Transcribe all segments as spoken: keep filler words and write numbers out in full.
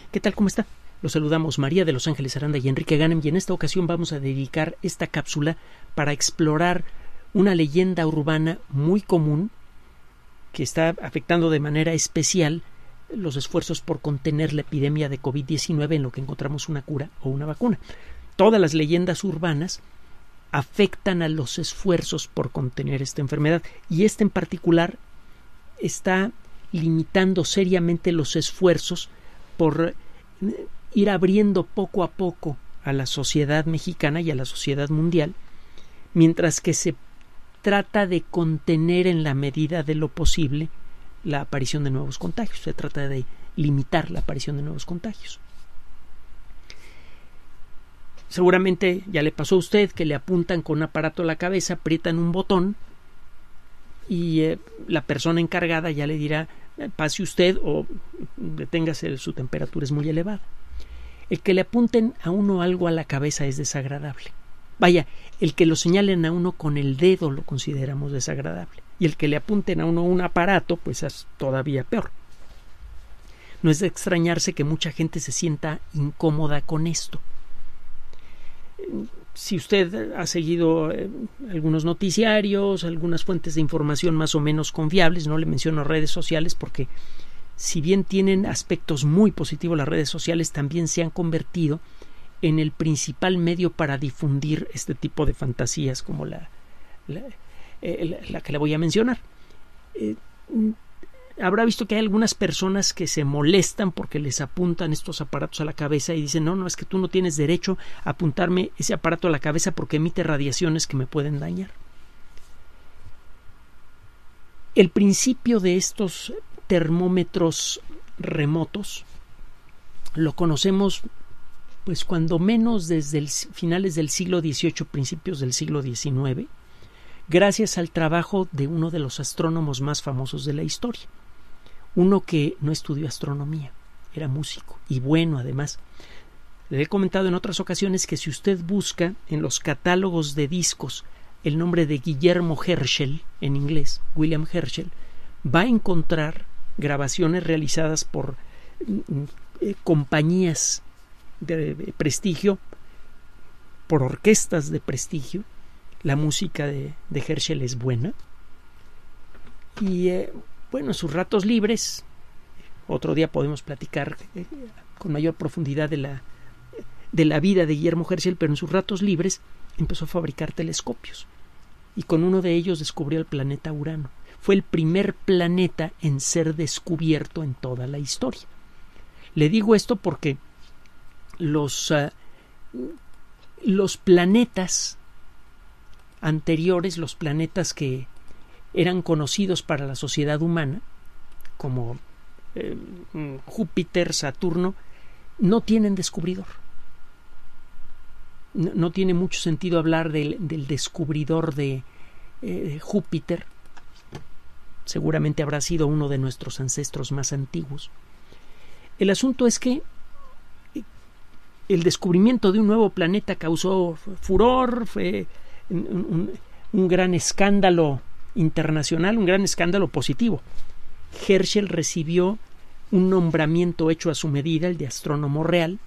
¿Qué tal? ¿Cómo está? Los saludamos María de Los Ángeles Aranda y Enrique Ganem, y en esta ocasión vamos a dedicar esta cápsula para explorar una leyenda urbana muy común que está afectando de manera especial los esfuerzos por contener la epidemia de COVID diecinueve en lo que encontramos una cura o una vacuna. Todas las leyendas urbanas afectan a los esfuerzos por contener esta enfermedad, y esta en particular está limitando seriamente los esfuerzos por ir abriendo poco a poco a la sociedad mexicana y a la sociedad mundial, mientras que se trata de contener en la medida de lo posible la aparición de nuevos contagios. Se trata de limitar la aparición de nuevos contagios. Seguramente ya le pasó a usted que le apuntan con un aparato a la cabeza, aprietan un botón y eh, la persona encargada ya le dirá eh, pase usted o deténgase, su temperatura es muy elevada. El que le apunten a uno algo a la cabeza es desagradable. Vaya, el que lo señalen a uno con el dedo lo consideramos desagradable, y el que le apunten a uno un aparato pues es todavía peor. No es de extrañarse que mucha gente se sienta incómoda con esto. Si usted ha seguido eh, algunos noticiarios, algunas fuentes de información más o menos confiables, no le menciono redes sociales porque si bien tienen aspectos muy positivos, las redes sociales también se han convertido en el principal medio para difundir este tipo de fantasías como la, la, eh, la, la que le voy a mencionar. Eh, habrá visto que hay algunas personas que se molestan porque les apuntan estos aparatos a la cabeza y dicen no, no, es que tú no tienes derecho a apuntarme ese aparato a la cabeza porque emite radiaciones que me pueden dañar. El principio de estos termómetros remotos lo conocemos pues cuando menos desde el finales del siglo dieciocho, principios del siglo diecinueve, gracias al trabajo de uno de los astrónomos más famosos de la historia, uno que no estudió astronomía, era músico y bueno además. Le he comentado en otras ocasiones que si usted busca en los catálogos de discos el nombre de Guillermo Herschel, en inglés, William Herschel, va a encontrar grabaciones realizadas por eh, compañías de prestigio, por orquestas de prestigio. La música de, de Herschel es buena. Y eh, bueno, en sus ratos libres, otro día podemos platicar eh, con mayor profundidad de la, de la vida de Guillermo Herschel, pero en sus ratos libres empezó a fabricar telescopios. Y con uno de ellos descubrió el planeta Urano. Fue el primer planeta en ser descubierto en toda la historia. Le digo esto porque los, uh, los planetas anteriores, los planetas que eran conocidos para la sociedad humana, como eh, Júpiter, Saturno, no tienen descubridor. No, no tiene mucho sentido hablar del, del descubridor de eh, Júpiter. Seguramente habrá sido uno de nuestros ancestros más antiguos. El asunto es que el descubrimiento de un nuevo planeta causó furor, fue un, un, un gran escándalo internacional, un gran escándalo positivo. Herschel recibió un nombramiento hecho a su medida, el de astrónomo real.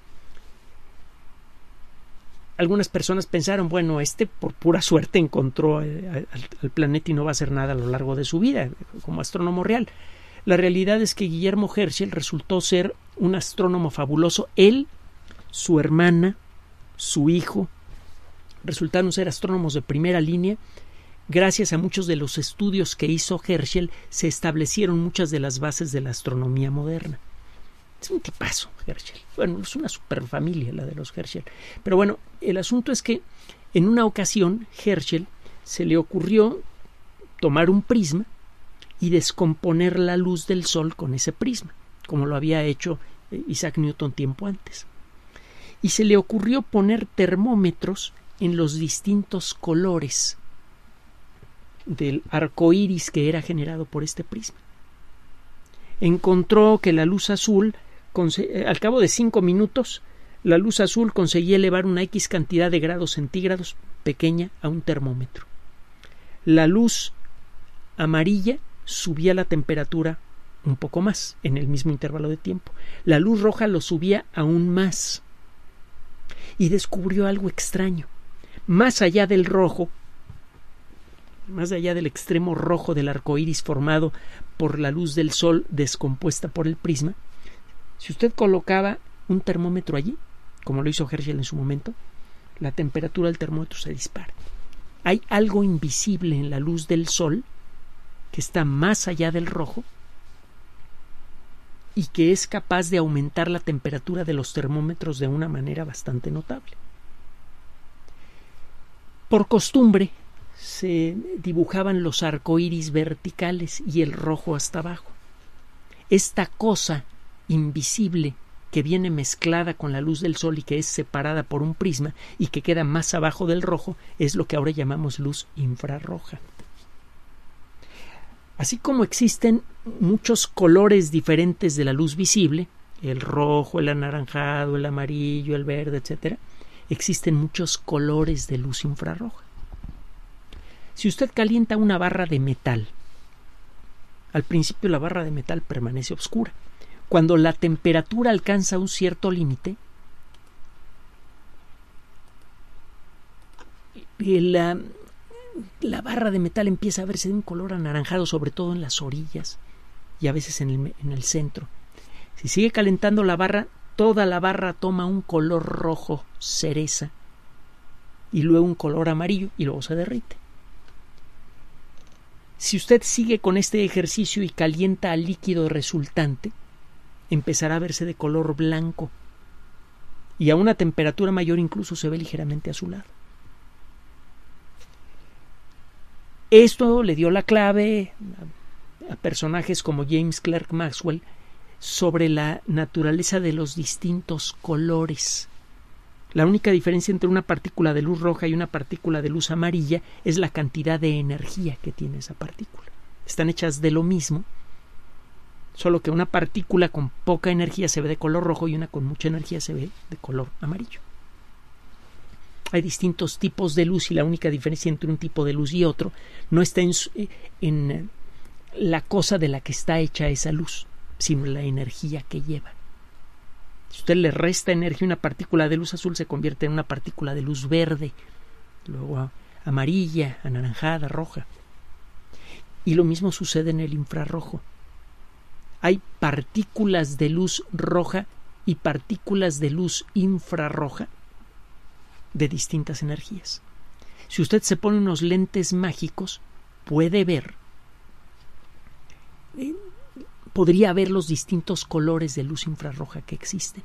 Algunas personas pensaron, bueno, este por pura suerte encontró al, al planeta y no va a hacer nada a lo largo de su vida como astrónomo real. La realidad es que Guillermo Herschel resultó ser un astrónomo fabuloso. Él, su hermana, su hijo, resultaron ser astrónomos de primera línea. Gracias a muchos de los estudios que hizo Herschel, se establecieron muchas de las bases de la astronomía moderna. Es un tipazo, Herschel. Bueno, es una superfamilia la de los Herschel. Pero bueno, el asunto es que en una ocasión Herschel se le ocurrió tomar un prisma y descomponer la luz del sol con ese prisma, como lo había hecho Isaac Newton tiempo antes. Y se le ocurrió poner termómetros en los distintos colores del arco iris que era generado por este prisma. Encontró que la luz azul, al cabo de cinco minutos, la luz azul conseguía elevar una X cantidad de grados centígrados pequeña a un termómetro. La luz amarilla subía la temperatura un poco más en el mismo intervalo de tiempo. La luz roja lo subía aún más y descubrió algo extraño. Más allá del rojo, más allá del extremo rojo del arco iris formado por la luz del sol descompuesta por el prisma, si usted colocaba un termómetro allí, como lo hizo Herschel en su momento, la temperatura del termómetro se dispara. Hay algo invisible en la luz del sol que está más allá del rojo y que es capaz de aumentar la temperatura de los termómetros de una manera bastante notable. Por costumbre se dibujaban los arcoíris verticales y el rojo hasta abajo. Esta cosa invisible que viene mezclada con la luz del sol y que es separada por un prisma y que queda más abajo del rojo es lo que ahora llamamos luz infrarroja. Así como existen muchos colores diferentes de la luz visible, el rojo, el anaranjado, el amarillo, el verde, etcétera, existen muchos colores de luz infrarroja. Si usted calienta una barra de metal, al principio la barra de metal permanece oscura. Cuando la temperatura alcanza un cierto límite, la, la barra de metal empieza a verse de un color anaranjado, sobre todo en las orillas y a veces en el, en el centro. Si sigue calentando la barra, toda la barra toma un color rojo cereza y luego un color amarillo y luego se derrite. Si usted sigue con este ejercicio y calienta al líquido resultante, empezará a verse de color blanco y a una temperatura mayor incluso se ve ligeramente azulado. Esto le dio la clave a personajes como James Clerk Maxwell sobre la naturaleza de los distintos colores. La única diferencia entre una partícula de luz roja y una partícula de luz amarilla es la cantidad de energía que tiene esa partícula. Están hechas de lo mismo, solo que una partícula con poca energía se ve de color rojo y una con mucha energía se ve de color amarillo. Hay distintos tipos de luz y la única diferencia entre un tipo de luz y otro no está en, en la cosa de la que está hecha esa luz, sino en la energía que lleva. Si usted le resta energía a una partícula de luz azul, se convierte en una partícula de luz verde, luego amarilla, anaranjada, roja. Y lo mismo sucede en el infrarrojo. Hay partículas de luz roja y partículas de luz infrarroja de distintas energías. Si usted se pone unos lentes mágicos, puede ver, eh, podría ver los distintos colores de luz infrarroja que existen.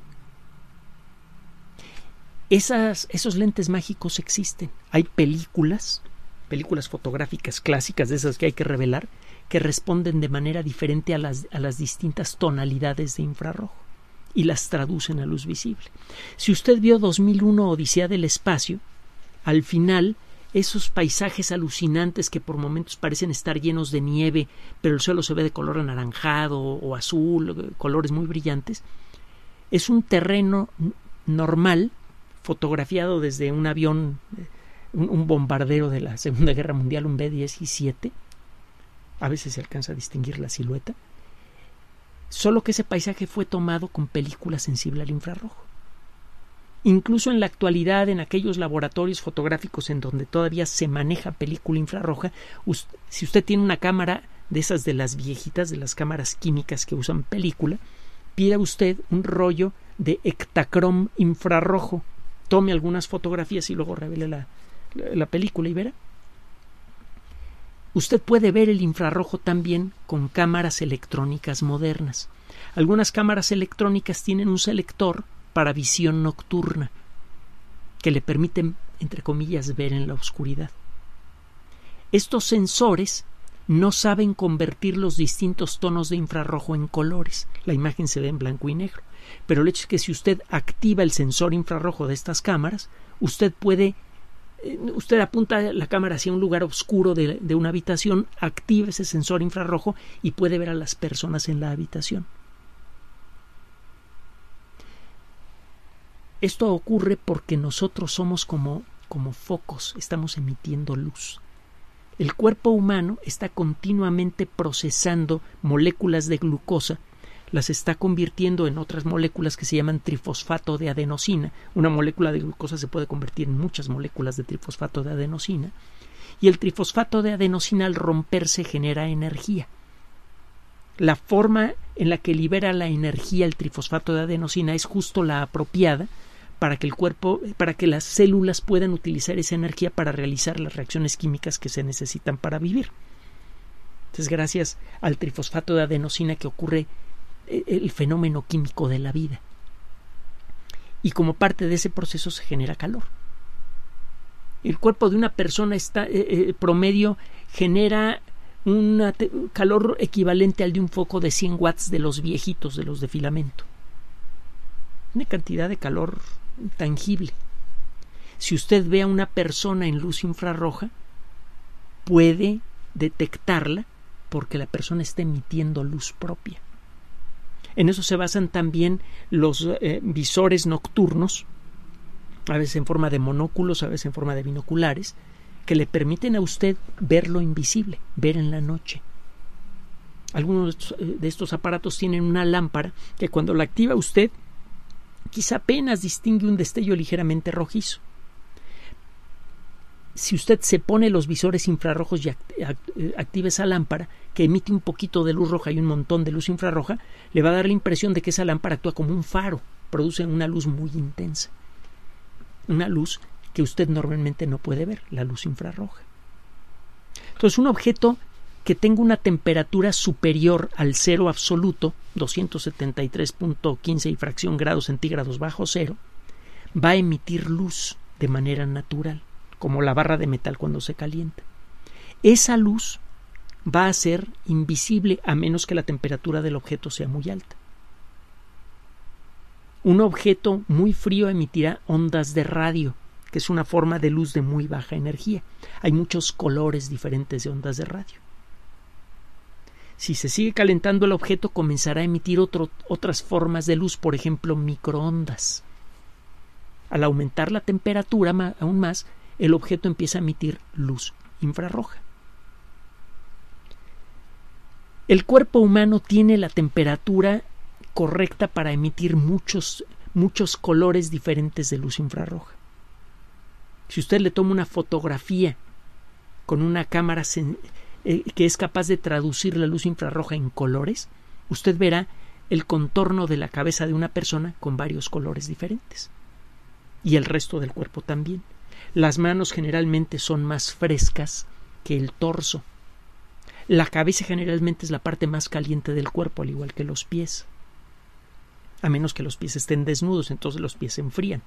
Esas, esos lentes mágicos existen. Hay películas, películas fotográficas clásicas de esas que hay que revelar, que responden de manera diferente a las, a las distintas tonalidades de infrarrojo y las traducen a luz visible. Si usted vio dos mil uno Odisea del espacio, al final esos paisajes alucinantes que por momentos parecen estar llenos de nieve, pero el suelo se ve de color anaranjado o azul, colores muy brillantes, es un terreno normal fotografiado desde un avión, un, un bombardero de la Segunda Guerra Mundial, un B diecisiete. A veces se alcanza a distinguir la silueta, solo que ese paisaje fue tomado con película sensible al infrarrojo. Incluso en la actualidad, en aquellos laboratorios fotográficos en donde todavía se maneja película infrarroja, usted, si usted tiene una cámara de esas de las viejitas, de las cámaras químicas que usan película, pida usted un rollo de hectacrom infrarrojo, tome algunas fotografías y luego revele la, la, la película y verá. Usted puede ver el infrarrojo también con cámaras electrónicas modernas. Algunas cámaras electrónicas tienen un selector para visión nocturna que le permiten, entre comillas, ver en la oscuridad. Estos sensores no saben convertir los distintos tonos de infrarrojo en colores. La imagen se ve en blanco y negro. Pero el hecho es que si usted activa el sensor infrarrojo de estas cámaras, usted puede Usted apunta la cámara hacia un lugar oscuro de, de una habitación, activa ese sensor infrarrojo y puede ver a las personas en la habitación. Esto ocurre porque nosotros somos como, como focos, estamos emitiendo luz. El cuerpo humano está continuamente procesando moléculas de glucosa, las está convirtiendo en otras moléculas que se llaman trifosfato de adenosina. Una molécula de glucosa se puede convertir en muchas moléculas de trifosfato de adenosina. Y el trifosfato de adenosina, al romperse, genera energía. La forma en la que libera la energía el trifosfato de adenosina es justo la apropiada para que el cuerpo, para que las células puedan utilizar esa energía para realizar las reacciones químicas que se necesitan para vivir. Entonces, gracias al trifosfato de adenosina que ocurre el fenómeno químico de la vida. Y como parte de ese proceso se genera calor. El cuerpo de una persona está, eh, eh, promedio genera un calor equivalente al de un foco de cien watts de los viejitos, de los de filamento. Una cantidad de calor tangible. Si usted ve a una persona en luz infrarroja, puede detectarla porque la persona está emitiendo luz propia. En eso se basan también los eh, visores nocturnos, a veces en forma de monóculos, a veces en forma de binoculares, que le permiten a usted ver lo invisible, ver en la noche. Algunos de estos aparatos tienen una lámpara que cuando la activa usted, quizá apenas distingue un destello ligeramente rojizo. Si usted se pone los visores infrarrojos y activa esa lámpara, que emite un poquito de luz roja y un montón de luz infrarroja, le va a dar la impresión de que esa lámpara actúa como un faro, produce una luz muy intensa. Una luz que usted normalmente no puede ver, la luz infrarroja. Entonces, un objeto que tenga una temperatura superior al cero absoluto, doscientos setenta y tres punto quince y fracción grados centígrados bajo cero, va a emitir luz de manera natural, como la barra de metal cuando se calienta. Esa luz va a ser invisible a menos que la temperatura del objeto sea muy alta. Un objeto muy frío emitirá ondas de radio, que es una forma de luz de muy baja energía. Hay muchos colores diferentes de ondas de radio. Si se sigue calentando el objeto, comenzará a emitir otro, otras formas de luz, por ejemplo, microondas. Al aumentar la temperatura ma- aún más, el objeto empieza a emitir luz infrarroja. El cuerpo humano tiene la temperatura correcta para emitir muchos, muchos colores diferentes de luz infrarroja. Si usted le toma una fotografía con una cámara sen- eh, que es capaz de traducir la luz infrarroja en colores, usted verá el contorno de la cabeza de una persona con varios colores diferentes. Y el resto del cuerpo también. Las manos generalmente son más frescas que el torso. La cabeza generalmente es la parte más caliente del cuerpo, al igual que los pies. A menos que los pies estén desnudos, entonces los pies se enfrían.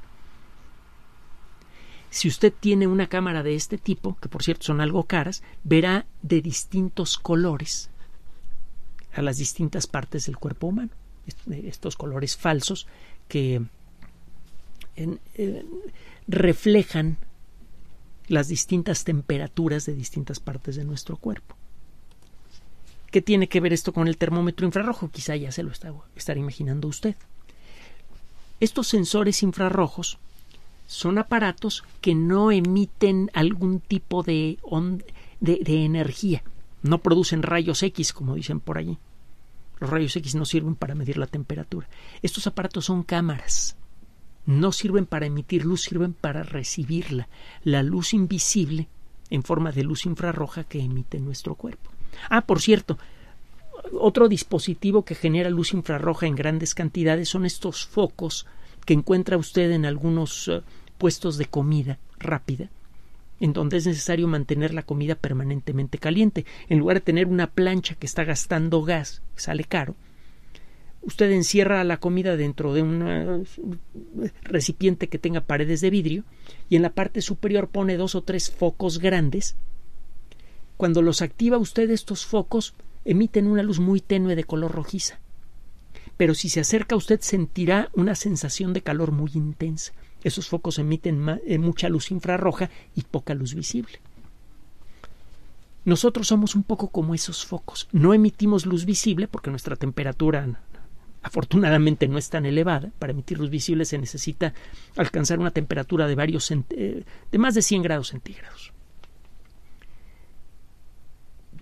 Si usted tiene una cámara de este tipo, que por cierto son algo caras, verá de distintos colores a las distintas partes del cuerpo humano. Estos colores falsos que en, en, reflejan las distintas temperaturas de distintas partes de nuestro cuerpo. ¿Qué tiene que ver esto con el termómetro infrarrojo? Quizá ya se lo está, estará imaginando usted. Estos sensores infrarrojos son aparatos que no emiten algún tipo de, on, de, de energía. No producen rayos X, como dicen por allí. Los rayos X no sirven para medir la temperatura. Estos aparatos son cámaras. No sirven para emitir luz, sirven para recibirla. La luz invisible en forma de luz infrarroja que emite nuestro cuerpo. Ah, por cierto, otro dispositivo que genera luz infrarroja en grandes cantidades son estos focos que encuentra usted en algunos uh, puestos de comida rápida, en donde es necesario mantener la comida permanentemente caliente. En lugar de tener una plancha que está gastando gas, sale caro, usted encierra la comida dentro de un recipiente que tenga paredes de vidrio y en la parte superior pone dos o tres focos grandes. Cuando los activa usted, estos focos emiten una luz muy tenue de color rojiza. Pero si se acerca usted sentirá una sensación de calor muy intensa. Esos focos emiten ma- eh, mucha luz infrarroja y poca luz visible. Nosotros somos un poco como esos focos. No emitimos luz visible porque nuestra temperatura afortunadamente no es tan elevada. Para emitir luz visible se necesita alcanzar una temperatura de varios cent- eh, de más de cien grados centígrados.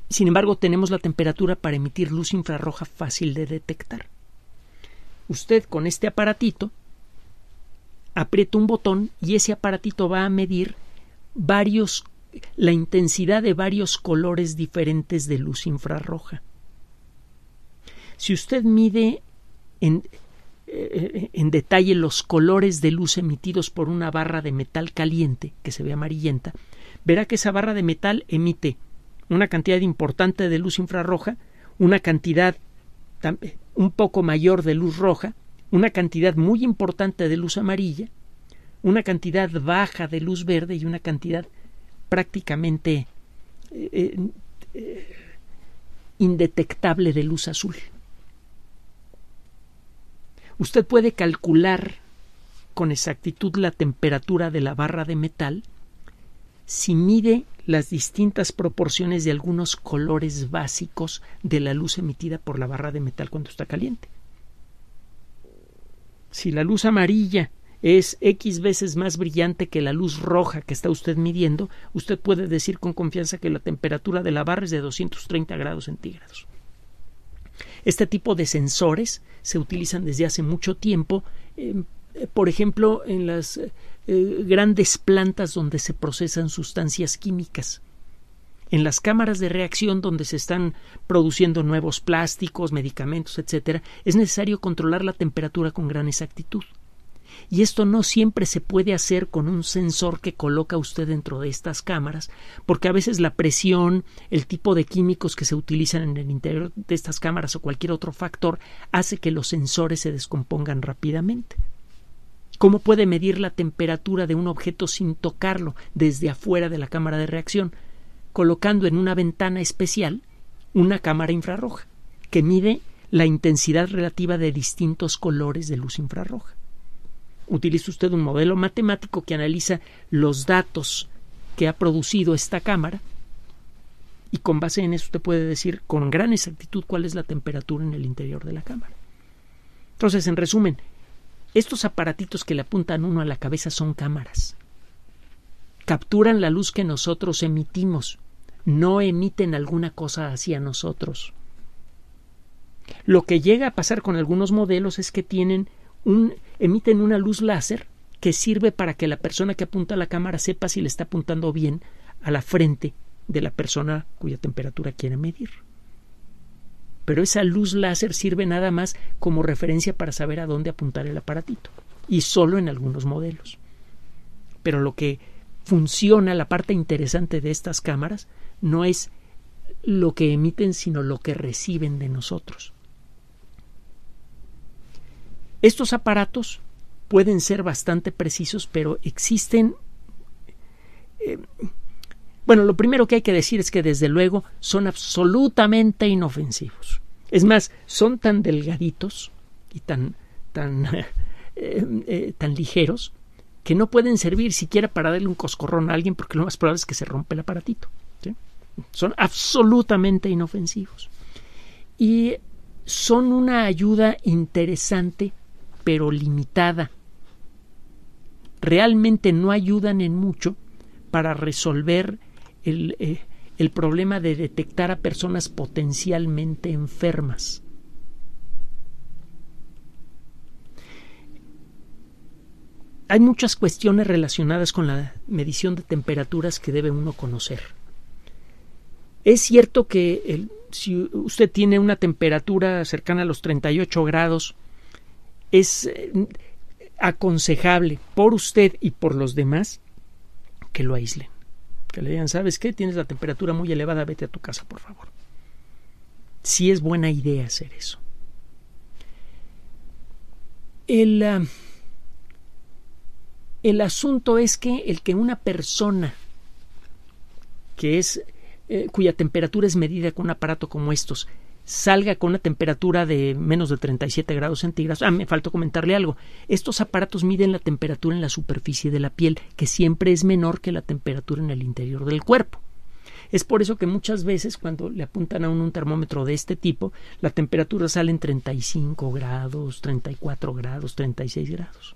Sin embargo, tenemos la temperatura para emitir luz infrarroja fácil de detectar. Usted con este aparatito aprieta un botón y ese aparatito va a medir varios, la intensidad de varios colores diferentes de luz infrarroja. Si usted mide en, eh, en detalle los colores de luz emitidos por una barra de metal caliente, que se ve amarillenta, verá que esa barra de metal emite una cantidad importante de luz infrarroja, una cantidad un poco mayor de luz roja, una cantidad muy importante de luz amarilla, una cantidad baja de luz verde y una cantidad prácticamente eh, eh, indetectable de luz azul. Usted puede calcular con exactitud la temperatura de la barra de metal si mide las distintas proporciones de algunos colores básicos de la luz emitida por la barra de metal cuando está caliente. Si la luz amarilla es X veces más brillante que la luz roja que está usted midiendo, usted puede decir con confianza que la temperatura de la barra es de doscientos treinta grados centígrados. Este tipo de sensores se utilizan desde hace mucho tiempo, eh, por ejemplo, en las eh, grandes plantas donde se procesan sustancias químicas, en las cámaras de reacción donde se están produciendo nuevos plásticos, medicamentos, etcétera, es necesario controlar la temperatura con gran exactitud. Y esto no siempre se puede hacer con un sensor que coloca usted dentro de estas cámaras, porque a veces la presión, el tipo de químicos que se utilizan en el interior de estas cámaras o cualquier otro factor hace que los sensores se descompongan rápidamente. ¿Cómo puede medir la temperatura de un objeto sin tocarlo desde afuera de la cámara de reacción? Colocando en una ventana especial una cámara infrarroja que mide la intensidad relativa de distintos colores de luz infrarroja. Utiliza usted un modelo matemático que analiza los datos que ha producido esta cámara y con base en eso usted puede decir con gran exactitud cuál es la temperatura en el interior de la cámara. Entonces, en resumen, estos aparatitos que le apuntan uno a la cabeza son cámaras. Capturan la luz que nosotros emitimos, no emiten alguna cosa hacia nosotros. Lo que llega a pasar con algunos modelos es que tienen un, emiten una luz láser que sirve para que la persona que apunta a la cámara sepa si le está apuntando bien a la frente de la persona cuya temperatura quiere medir. Pero esa luz láser sirve nada más como referencia para saber a dónde apuntar el aparatito, y solo en algunos modelos. Pero lo que funciona, la parte interesante de estas cámaras, no es lo que emiten, sino lo que reciben de nosotros. Estos aparatos pueden ser bastante precisos, pero existen... Eh, Bueno, lo primero que hay que decir es que desde luego son absolutamente inofensivos. Es más, son tan delgaditos y tan, tan, eh, eh, tan ligeros que no pueden servir siquiera para darle un coscorrón a alguien porque lo más probable es que se rompe el aparatito, ¿sí? Son absolutamente inofensivos. Y son una ayuda interesante, pero limitada. Realmente no ayudan en mucho para resolver El, eh, el problema de detectar a personas potencialmente enfermas. Hay muchas cuestiones relacionadas con la medición de temperaturas que debe uno conocer. Es cierto que el, si usted tiene una temperatura cercana a los treinta y ocho grados, es eh, aconsejable por usted y por los demás que lo aíslen. Que le digan, ¿sabes qué? Tienes la temperatura muy elevada, vete a tu casa, por favor. Sí es buena idea hacer eso. El, uh, el asunto es que el que una persona que es, eh, cuya temperatura es medida con un aparato como estos, salga con una temperatura de menos de treinta y siete grados centígrados. Ah, me faltó comentarle algo. Estos aparatos miden la temperatura en la superficie de la piel, que siempre es menor que la temperatura en el interior del cuerpo. Es por eso que muchas veces cuando le apuntan a un, un termómetro de este tipo, la temperatura sale en treinta y cinco grados, treinta y cuatro grados, treinta y seis grados.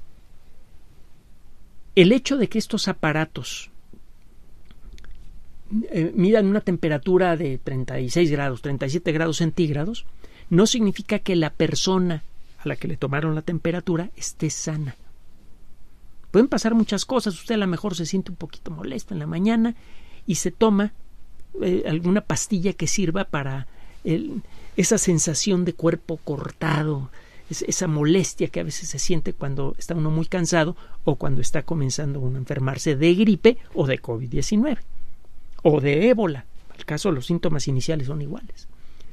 El hecho de que estos aparatos eh, midan una temperatura de treinta y seis grados, treinta y siete grados centígrados, no significa que la persona a la que le tomaron la temperatura esté sana. Pueden pasar muchas cosas. Usted a lo mejor se siente un poquito molesto en la mañana y se toma eh, alguna pastilla que sirva para el, esa sensación de cuerpo cortado, es, esa molestia que a veces se siente cuando está uno muy cansado o cuando está comenzando uno a enfermarse de gripe o de COVID diecinueve o de ébola. En el caso, los síntomas iniciales son iguales.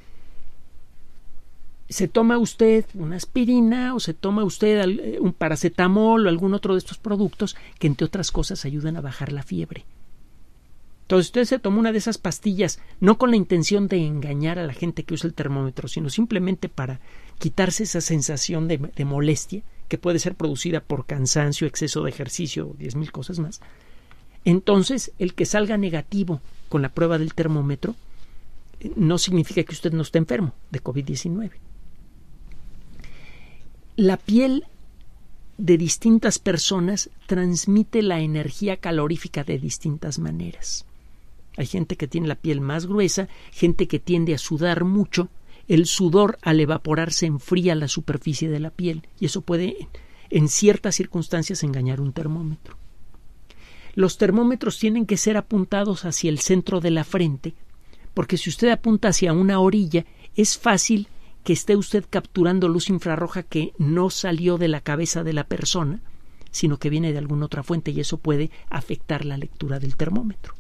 ¿Se toma usted una aspirina o se toma usted un paracetamol o algún otro de estos productos que, entre otras cosas, ayudan a bajar la fiebre? Entonces, usted se toma una de esas pastillas no con la intención de engañar a la gente que usa el termómetro, sino simplemente para quitarse esa sensación de, de molestia que puede ser producida por cansancio, exceso de ejercicio o diez mil cosas más. Entonces, el que salga negativo con la prueba del termómetro no significa que usted no esté enfermo de COVID diecinueve. La piel de distintas personas transmite la energía calorífica de distintas maneras. Hay gente que tiene la piel más gruesa, gente que tiende a sudar mucho. El sudor, al evaporarse, enfría la superficie de la piel y eso puede, en ciertas circunstancias, engañar un termómetro. Los termómetros tienen que ser apuntados hacia el centro de la frente, porque si usted apunta hacia una orilla, es fácil que esté usted capturando luz infrarroja que no salió de la cabeza de la persona, sino que viene de alguna otra fuente, y eso puede afectar la lectura del termómetro.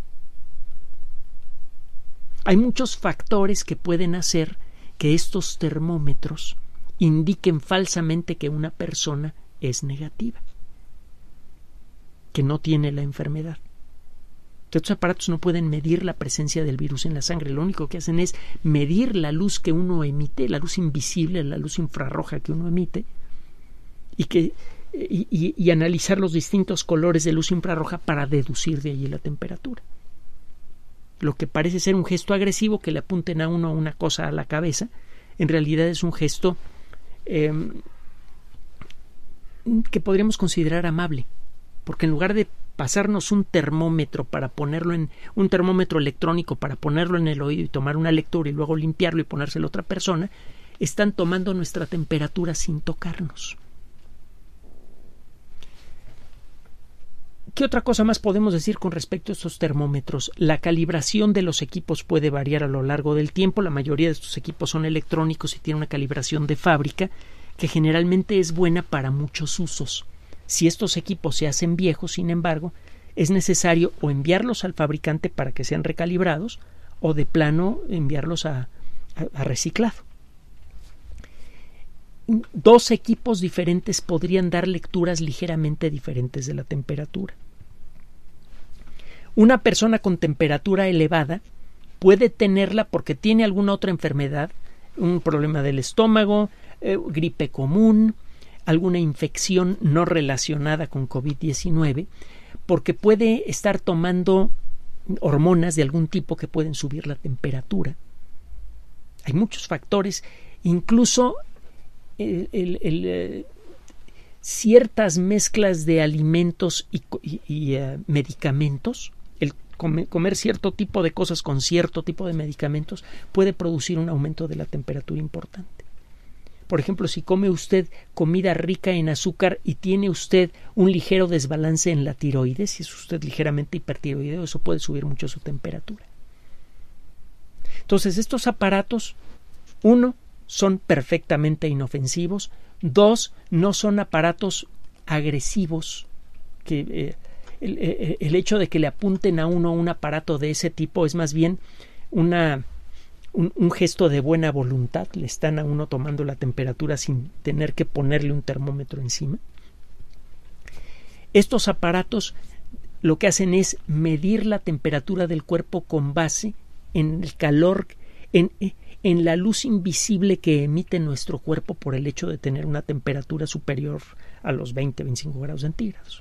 Hay muchos factores que pueden hacer que estos termómetros indiquen falsamente que una persona es negativa, que no tiene la enfermedad. Estos aparatos no pueden medir la presencia del virus en la sangre. Lo único que hacen es medir la luz que uno emite, la luz invisible, la luz infrarroja que uno emite, y, que, y, y, y analizar los distintos colores de luz infrarroja para deducir de allí la temperatura. Lo que parece ser un gesto agresivo, que le apunten a uno una cosa a la cabeza, en realidad es un gesto eh, que podríamos considerar amable, porque en lugar de pasarnos un termómetro para ponerlo en un termómetro electrónico para ponerlo en el oído y tomar una lectura y luego limpiarlo y ponérselo a otra persona, están tomando nuestra temperatura sin tocarnos. ¿Qué otra cosa más podemos decir con respecto a estos termómetros? La calibración de los equipos puede variar a lo largo del tiempo. La mayoría de estos equipos son electrónicos y tienen una calibración de fábrica que generalmente es buena para muchos usos. Si estos equipos se hacen viejos, sin embargo, es necesario o enviarlos al fabricante para que sean recalibrados o de plano enviarlos a, a, a reciclado. Dos equipos diferentes podrían dar lecturas ligeramente diferentes de la temperatura. Una persona con temperatura elevada puede tenerla porque tiene alguna otra enfermedad, un problema del estómago, eh, gripe común, alguna infección no relacionada con COVID diecinueve, porque puede estar tomando hormonas de algún tipo que pueden subir la temperatura. Hay muchos factores, incluso el, el, el, eh, ciertas mezclas de alimentos y, y, y uh, medicamentos, el comer, comer cierto tipo de cosas con cierto tipo de medicamentos puede producir un aumento de la temperatura importante. Por ejemplo, si come usted comida rica en azúcar y tiene usted un ligero desbalance en la tiroides, si es usted ligeramente hipertiroideo, eso puede subir mucho su temperatura. Entonces, estos aparatos, uno, son perfectamente inofensivos, dos, no son aparatos agresivos, que eh, el, el, el hecho de que le apunten a uno un aparato de ese tipo es más bien una... Un, un gesto de buena voluntad, le están a uno tomando la temperatura sin tener que ponerle un termómetro encima. Estos aparatos lo que hacen es medir la temperatura del cuerpo con base en el calor, en, en la luz invisible que emite nuestro cuerpo por el hecho de tener una temperatura superior a los veinte a veinticinco grados centígrados.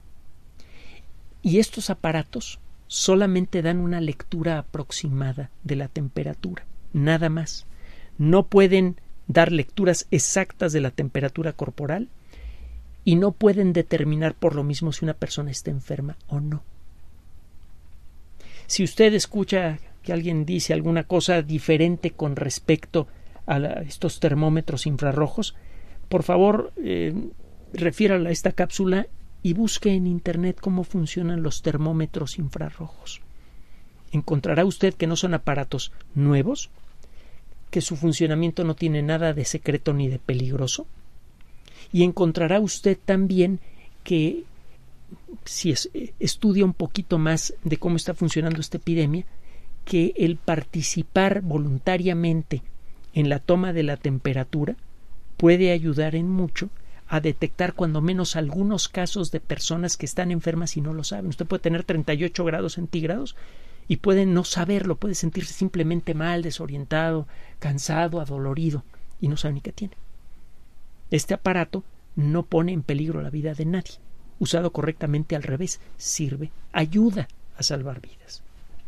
Y estos aparatos solamente dan una lectura aproximada de la temperatura, nada más. No pueden dar lecturas exactas de la temperatura corporal y no pueden determinar por lo mismo si una persona está enferma o no. Si usted escucha que alguien dice alguna cosa diferente con respecto a la, estos termómetros infrarrojos, por favor, eh, refiérala a esta cápsula y busque en Internet cómo funcionan los termómetros infrarrojos. Encontrará usted que no son aparatos nuevos, que su funcionamiento no tiene nada de secreto ni de peligroso, y encontrará usted también que si es, estudia un poquito más de cómo está funcionando esta epidemia, que el participar voluntariamente en la toma de la temperatura puede ayudar en mucho a detectar cuando menos algunos casos de personas que están enfermas y no lo saben. Usted puede tener treinta y ocho grados centígrados y puede no saberlo, puede sentirse simplemente mal, desorientado, cansado, adolorido y no sabe ni qué tiene. Este aparato no pone en peligro la vida de nadie. Usado correctamente, al revés, sirve, ayuda a salvar vidas.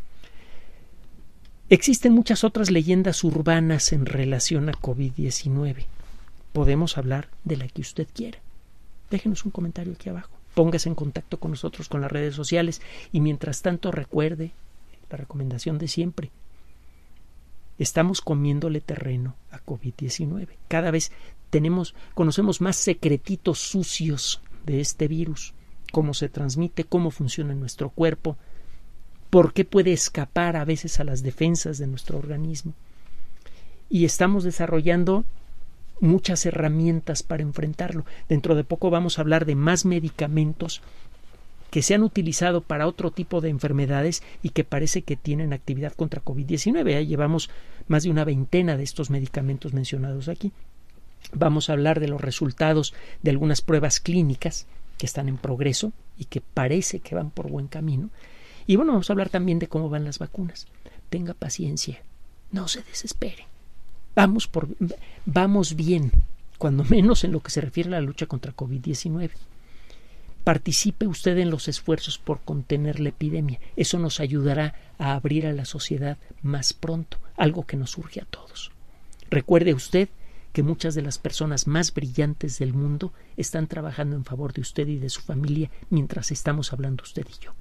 Existen muchas otras leyendas urbanas en relación a COVID diecinueve. Podemos hablar de la que usted quiera. Déjenos un comentario aquí abajo. Póngase en contacto con nosotros con las redes sociales y mientras tanto recuerde la recomendación de siempre. Estamos comiéndole terreno a COVID diecinueve. Cada vez tenemos, conocemos más secretitos sucios de este virus. Cómo se transmite, cómo funciona en nuestro cuerpo, por qué puede escapar a veces a las defensas de nuestro organismo. Y estamos desarrollando muchas herramientas para enfrentarlo. Dentro de poco vamos a hablar de más medicamentos que se han utilizado para otro tipo de enfermedades y que parece que tienen actividad contra COVID diecinueve. Ya llevamos más de una veintena de estos medicamentos mencionados aquí. Vamos a hablar de los resultados de algunas pruebas clínicas que están en progreso y que parece que van por buen camino. Y bueno, vamos a hablar también de cómo van las vacunas. Tenga paciencia, no se desespere. Vamos, por, vamos bien, cuando menos en lo que se refiere a la lucha contra COVID diecinueve. Participe usted en los esfuerzos por contener la epidemia. Eso nos ayudará a abrir a la sociedad más pronto, algo que nos urge a todos. Recuerde usted que muchas de las personas más brillantes del mundo están trabajando en favor de usted y de su familia mientras estamos hablando usted y yo.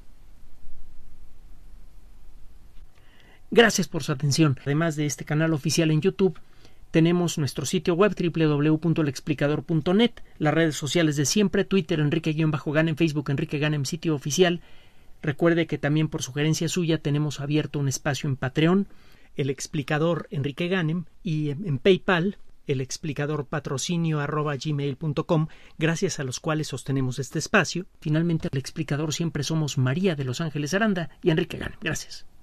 Gracias por su atención. Además de este canal oficial en YouTube, tenemos nuestro sitio web doble u doble u doble u punto el explicador punto net, las redes sociales de siempre, Twitter Enrique-Ganem, Facebook Enrique Ganem, sitio oficial. Recuerde que también por sugerencia suya tenemos abierto un espacio en Patreon, el explicador Enrique Ganem, y en PayPal, el explicador patrocinio arroba gmail punto com, gracias a los cuales sostenemos este espacio. Finalmente, el explicador siempre somos María de Los Ángeles Aranda y Enrique Ganem. Gracias.